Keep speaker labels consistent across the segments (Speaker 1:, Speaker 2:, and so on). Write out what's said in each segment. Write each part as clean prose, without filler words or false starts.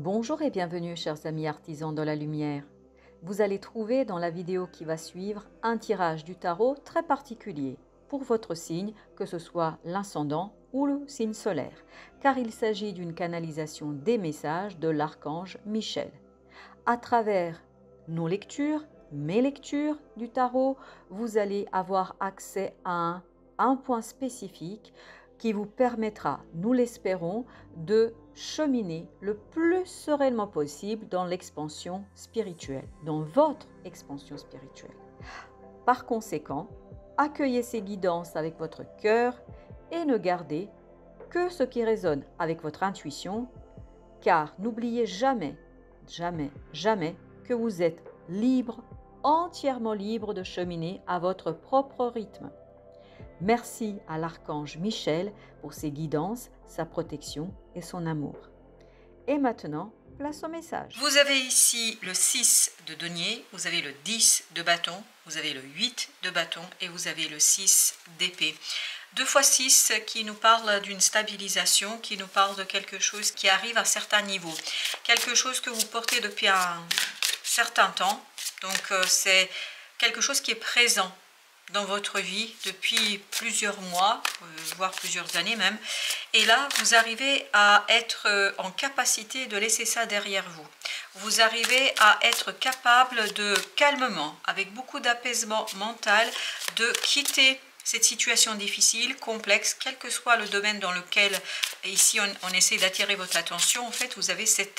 Speaker 1: Bonjour et bienvenue chers amis artisans de la lumière. Vous allez trouver dans la vidéo qui va suivre un tirage du tarot très particulier pour votre signe, que ce soit l'ascendant ou le signe solaire, car il s'agit d'une canalisation des messages de l'archange Michel. À travers nos lectures, mes lectures du tarot, vous allez avoir accès à un point spécifique qui vous permettra, nous l'espérons, de cheminer le plus sereinement possible dans l'expansion spirituelle, dans votre expansion spirituelle. Par conséquent, accueillez ces guidances avec votre cœur et ne gardez que ce qui résonne avec votre intuition, car n'oubliez jamais, jamais, jamais que vous êtes libre, entièrement libre de cheminer à votre propre rythme. Merci à l'archange Michel pour ses guidances, sa protection et son amour. Et maintenant, place au message.
Speaker 2: Vous avez ici le 6 de denier, vous avez le 10 de bâton, vous avez le 8 de bâton et vous avez le 6 d'épée. 2 fois 6 qui nous parle d'une stabilisation, qui nous parle de quelque chose qui arrive à certains niveaux. Quelque chose que vous portez depuis un certain temps, donc c'est quelque chose qui est présent dans votre vie depuis plusieurs mois, voire plusieurs années même. Et là, vous arrivez à être en capacité de laisser ça derrière vous. Vous arrivez à être capable de calmement, avec beaucoup d'apaisement mental, de quitter cette situation difficile, complexe, quel que soit le domaine dans lequel, ici on essaie d'attirer votre attention. En fait, vous avez cette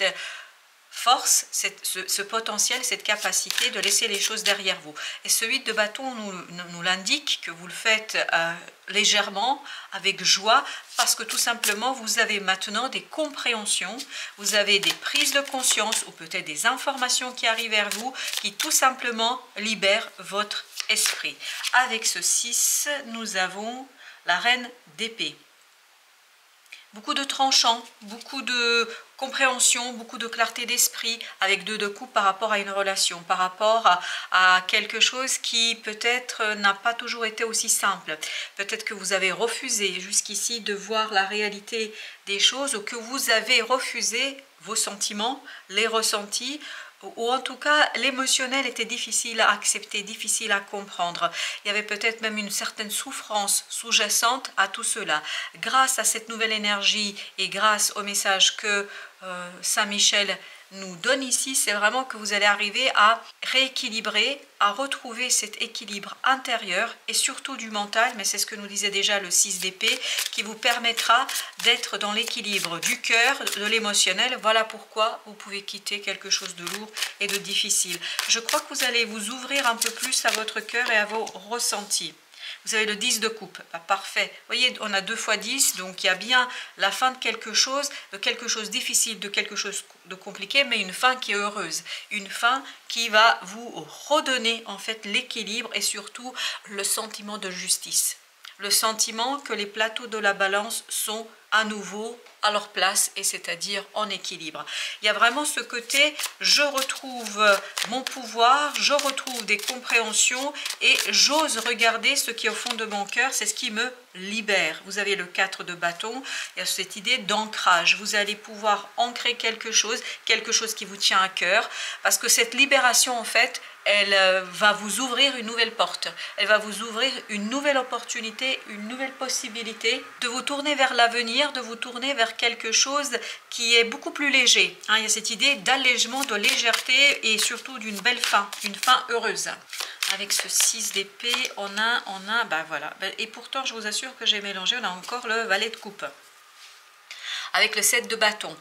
Speaker 2: force, ce potentiel, cette capacité de laisser les choses derrière vous. Et ce 8 de bâton nous l'indique, que vous le faites légèrement, avec joie, parce que tout simplement, vous avez maintenant des compréhensions, vous avez des prises de conscience, ou peut-être des informations qui arrivent vers vous, qui tout simplement libèrent votre esprit. Avec ce 6, nous avons la reine d'épée. Beaucoup de tranchants, beaucoup de compréhension, beaucoup de clarté d'esprit avec 2 de coupe par rapport à une relation, par rapport à quelque chose qui peut-être n'a pas toujours été aussi simple. Peut-être que vous avez refusé jusqu'ici de voir la réalité des choses, ou que vous avez refusé vos sentiments, les ressentis, ou en tout cas l'émotionnel était difficile à accepter, difficile à comprendre. Il y avait peut-être même une certaine souffrance sous-jacente à tout cela. Grâce à cette nouvelle énergie et grâce au message que Saint-Michel nous donne ici, c'est vraiment que vous allez arriver à rééquilibrer, à retrouver cet équilibre intérieur et surtout du mental, mais c'est ce que nous disait déjà le 6 d'épée, qui vous permettra d'être dans l'équilibre du cœur, de l'émotionnel. Voilà pourquoi vous pouvez quitter quelque chose de lourd et de difficile. Je crois que vous allez vous ouvrir un peu plus à votre cœur et à vos ressentis. Vous avez le 10 de coupe, parfait. Vous voyez, on a 2 fois 10, donc il y a bien la fin de quelque chose difficile, de quelque chose de compliqué, mais une fin qui est heureuse. Une fin qui va vous redonner en fait l'équilibre et surtout le sentiment de justice. Le sentiment que les plateaux de la balance sont à nouveau à leur place, et c'est-à-dire en équilibre. Il y a vraiment ce côté, je retrouve mon pouvoir, je retrouve des compréhensions et j'ose regarder ce qui est au fond de mon cœur, c'est ce qui me libère. Vous avez le 4 de bâton, il y a cette idée d'ancrage. Vous allez pouvoir ancrer quelque chose qui vous tient à cœur, parce que cette libération en fait, elle va vous ouvrir une nouvelle porte, elle va vous ouvrir une nouvelle opportunité, une nouvelle possibilité de vous tourner vers l'avenir, de vous tourner vers quelque chose qui est beaucoup plus léger. Il y a cette idée d'allègement, de légèreté et surtout d'une belle fin, une fin heureuse. Avec ce 6 d'épée, on a, voilà. Et pourtant, je vous assure que j'ai mélangé, on a encore le valet de coupe. Avec le 7 de bâton.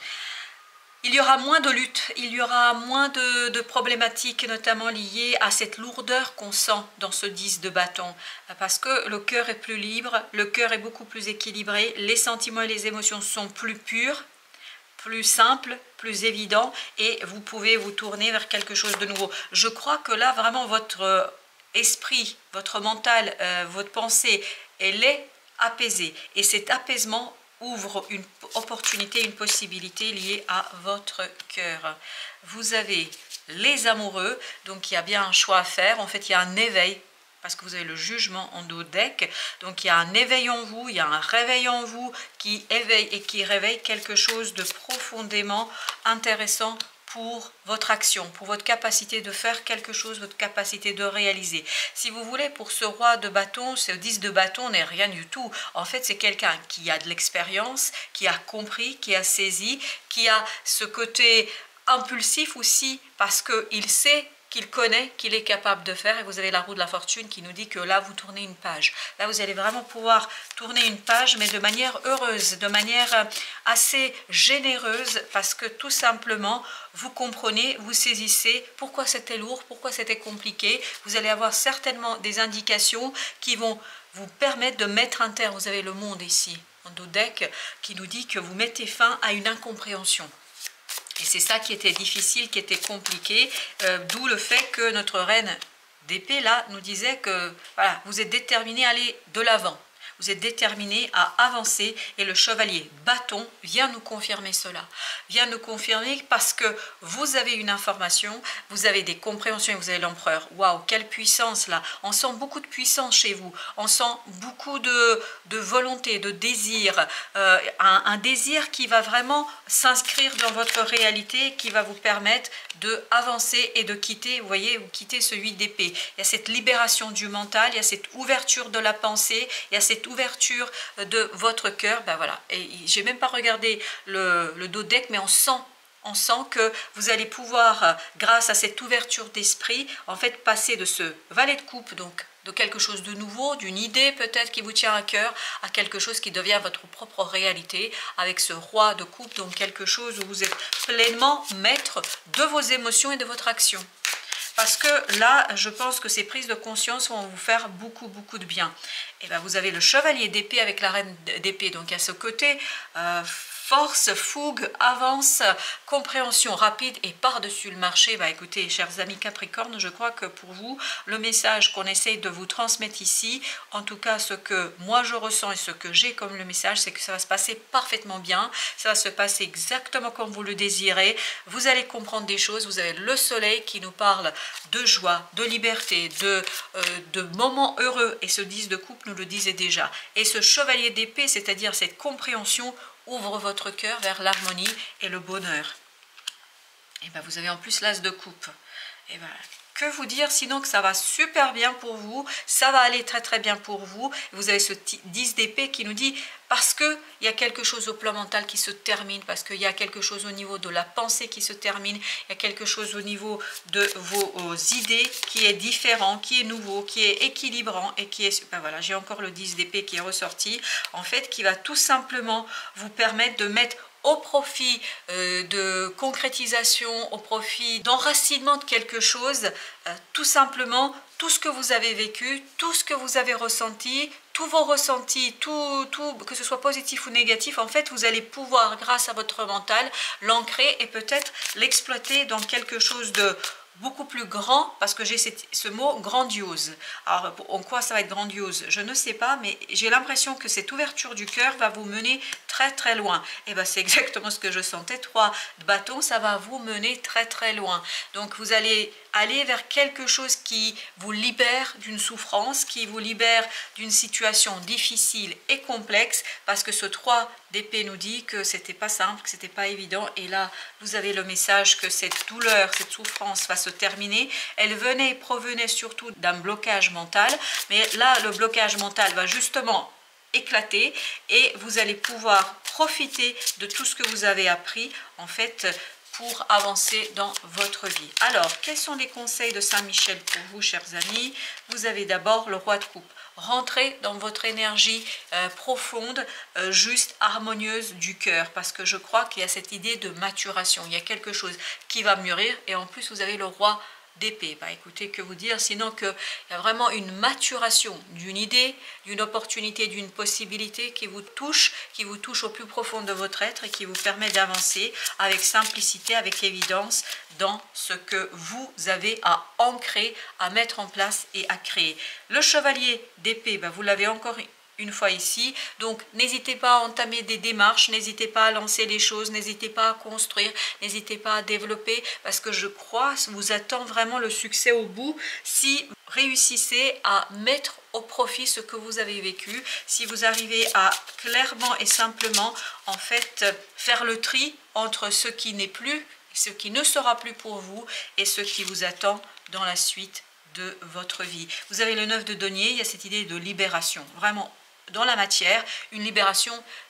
Speaker 2: Il y aura moins de luttes, il y aura moins de problématiques, notamment liées à cette lourdeur qu'on sent dans ce 10 de bâton. Parce que le cœur est plus libre, le cœur est beaucoup plus équilibré, les sentiments et les émotions sont plus purs, plus simples, plus évidents, et vous pouvez vous tourner vers quelque chose de nouveau. Je crois que là, vraiment, votre esprit, votre mental, votre pensée, elle est apaisée. Et cet apaisement ouvre une opportunité, une possibilité liée à votre cœur. Vous avez les amoureux, donc il y a bien un choix à faire. En fait, il y a un éveil parce que vous avez le jugement en dos deck. Donc il y a un éveil en vous, il y a un réveil en vous qui éveille et qui réveille quelque chose de profondément intéressant pour votre action, pour votre capacité de faire quelque chose, votre capacité de réaliser. Si vous voulez, pour ce roi de bâton, ce 10 de bâton n'est rien du tout. En fait, c'est quelqu'un qui a de l'expérience, qui a compris, qui a saisi, qui a ce côté impulsif aussi, parce qu'il sait, qu'il connaît, qu'il est capable de faire. Et vous avez la roue de la fortune qui nous dit que là, vous tournez une page. Là, vous allez vraiment pouvoir tourner une page, mais de manière heureuse, de manière assez généreuse, parce que tout simplement, vous comprenez, vous saisissez pourquoi c'était lourd, pourquoi c'était compliqué. Vous allez avoir certainement des indications qui vont vous permettre de mettre un terme. Vous avez le monde ici, en dos deck, qui nous dit que vous mettez fin à une incompréhension. Et c'est ça qui était difficile, qui était compliqué, d'où le fait que notre reine d'épée, là, nous disait que voilà, vous êtes déterminé à aller de l'avant. Vous êtes déterminé à avancer et le chevalier bâton vient nous confirmer cela. Vient nous confirmer parce que vous avez une information, vous avez des compréhensions et vous avez l'empereur. Waouh, quelle puissance là! On sent beaucoup de puissance chez vous. On sent beaucoup de volonté, de désir. Un désir qui va vraiment s'inscrire dans votre réalité, qui va vous permettre d'avancer et de quitter, vous voyez, vous quittez ce 8 d'épée. Il y a cette libération du mental, il y a cette ouverture de la pensée, il y a cette ouverture de votre cœur. Ben voilà, et j'ai même pas regardé le dos deck, mais on sent que vous allez pouvoir, grâce à cette ouverture d'esprit, en fait passer de ce valet de coupe, donc de quelque chose de nouveau, d'une idée peut-être qui vous tient à cœur, à quelque chose qui devient votre propre réalité, avec ce roi de coupe, donc quelque chose où vous êtes pleinement maître de vos émotions et de votre action. Parce que là, je pense que ces prises de conscience vont vous faire beaucoup de bien. Et bien, vous avez le chevalier d'épée avec la reine d'épée. Donc, à ce côté, force, fougue, avance, compréhension rapide et par-dessus le marché. Bah, écoutez, chers amis Capricorne, je crois que pour vous, le message qu'on essaye de vous transmettre ici, en tout cas ce que moi je ressens et ce que j'ai comme le message, c'est que ça va se passer parfaitement bien, ça va se passer exactement comme vous le désirez, vous allez comprendre des choses, vous avez le soleil qui nous parle de joie, de liberté, de moments heureux, et ce 10 de coupe nous le disait déjà. Et ce chevalier d'épée, c'est-à-dire cette compréhension, ouvre votre cœur vers l'harmonie et le bonheur. Et bien vous avez en plus l'as de coupe. Et ben, que vous dire sinon que ça va super bien pour vous, ça va aller très bien pour vous. Vous avez ce 10 d'épée qui nous dit parce qu'il y a quelque chose au plan mental qui se termine, parce qu'il y a quelque chose au niveau de la pensée qui se termine, il y a quelque chose au niveau de vos idées qui est différent, qui est nouveau, qui est équilibrant et qui est... Ben voilà, j'ai encore le 10 d'épée qui est ressorti, en fait, qui va tout simplement vous permettre de mettre au profit de concrétisation, au profit d'enracinement de quelque chose, tout simplement, tout ce que vous avez vécu, tout ce que vous avez ressenti, tous vos ressentis, tout, que ce soit positif ou négatif, en fait, vous allez pouvoir, grâce à votre mental, l'ancrer et peut-être l'exploiter dans quelque chose de beaucoup plus grand, parce que j'ai ce mot grandiose. Alors, en quoi ça va être grandiose? Je ne sais pas, mais j'ai l'impression que cette ouverture du cœur va vous mener très loin. Et bien, c'est exactement ce que je sentais. 3 de bâton, ça va vous mener très loin. Donc, vous allez aller vers quelque chose qui vous libère d'une souffrance, qui vous libère d'une situation difficile et complexe, parce que ce 3 d'épée nous dit que c'était pas simple, que c'était pas évident. Et là, vous avez le message que cette douleur, cette souffrance va se terminer. Elle provenait surtout d'un blocage mental, mais là, le blocage mental va justement éclater et vous allez pouvoir profiter de tout ce que vous avez appris, en fait, pour avancer dans votre vie. Alors, quels sont les conseils de Saint-Michel pour vous, chers amis? Vous avez d'abord le roi de coupe. Rentrez dans votre énergie profonde, juste, harmonieuse du cœur, parce que je crois qu'il y a cette idée de maturation. Il y a quelque chose qui va mûrir et en plus, vous avez le roi d'épée. Bah, écoutez, que vous dire, sinon qu'il y a vraiment une maturation d'une idée, d'une opportunité, d'une possibilité qui vous touche au plus profond de votre être et qui vous permet d'avancer avec simplicité, avec évidence dans ce que vous avez à ancrer, à mettre en place et à créer. Le chevalier d'épée, bah, vous l'avez encore une fois ici. Donc n'hésitez pas à entamer des démarches, n'hésitez pas à lancer les choses, n'hésitez pas à construire, n'hésitez pas à développer, parce que je crois que vous attend vraiment le succès au bout si vous réussissez à mettre au profit ce que vous avez vécu, si vous arrivez à clairement et simplement en fait faire le tri entre ce qui n'est plus, ce qui ne sera plus pour vous et ce qui vous attend dans la suite de votre vie. Vous avez le 9 de denier, il y a cette idée de libération, vraiment dans la matière, une libération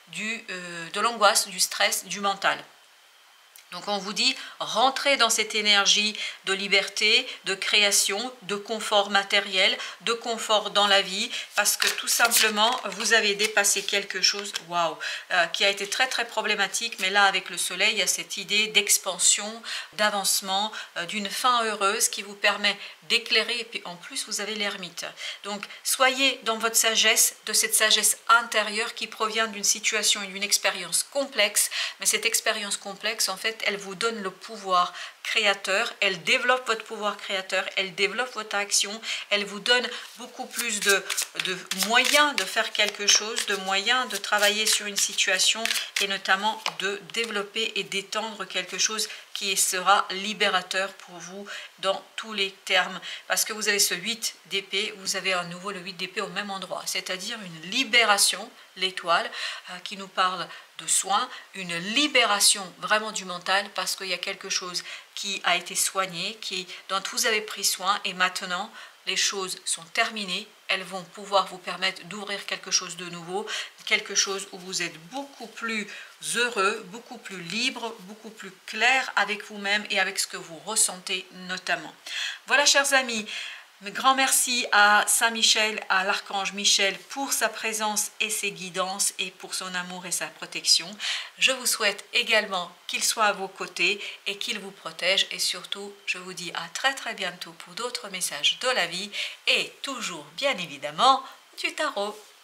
Speaker 2: de l'angoisse, du stress, du mental. Donc on vous dit, rentrez dans cette énergie de liberté, de création, de confort matériel, de confort dans la vie, parce que tout simplement, vous avez dépassé quelque chose, waouh, qui a été très très problématique, mais là avec le soleil, il y a cette idée d'expansion, d'avancement, d'une fin heureuse qui vous permet d'éclairer, et puis en plus vous avez l'ermite. Donc soyez dans votre sagesse, de cette sagesse intérieure qui provient d'une situation et d'une expérience complexe, mais cette expérience complexe en fait, elle vous donne le pouvoir créateur, elle développe votre pouvoir créateur, elle développe votre action, elle vous donne beaucoup plus de moyens de faire quelque chose, de moyens de travailler sur une situation et notamment de développer et d'étendre quelque chose qui sera libérateur pour vous dans tous les termes. Parce que vous avez ce 8 d'épée, vous avez à nouveau le 8 d'épée au même endroit, c'est-à-dire une libération, l'étoile, qui nous parle de soins, une libération vraiment du mental parce qu'il y a quelque chose qui a été soigné, dont vous avez pris soin et maintenant les choses sont terminées, elles vont pouvoir vous permettre d'ouvrir quelque chose de nouveau, quelque chose où vous êtes beaucoup plus heureux, beaucoup plus libre, beaucoup plus clair avec vous-même et avec ce que vous ressentez notamment. Voilà chers amis, grand merci à Saint-Michel, à l'archange Michel pour sa présence et ses guidances et pour son amour et sa protection. Je vous souhaite également qu'il soit à vos côtés et qu'il vous protège et surtout je vous dis à très très bientôt pour d'autres messages de la vie et toujours bien évidemment du tarot.